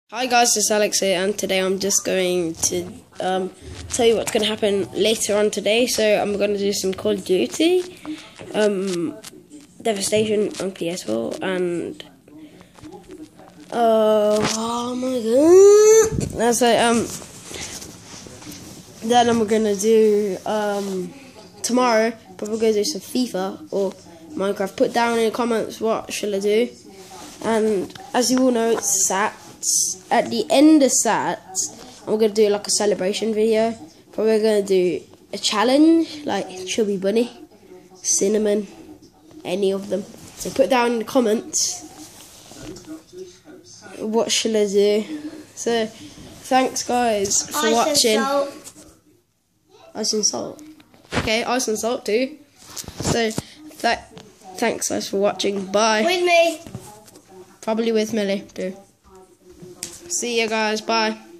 Hi guys, it's Alex here, and today I'm just going to tell you what's going to happen later on today. So I'm going to do some Call of Duty, Devastation on PS4, and oh my god! So then I'm going to do tomorrow. Probably going to do some FIFA or Minecraft. Put down in the comments what shall I do. And as you all know, it's SATs. At the end of SATs, I'm going to do like a celebration video. Probably going to do a challenge, like Chubby Bunny, Cinnamon, any of them. So put down in the comments what shall I do. So thanks guys for watching. Ice and salt. Okay, ice and salt too. So thanks guys for watching. Bye. With me. Probably with Millie too. See you guys. Bye.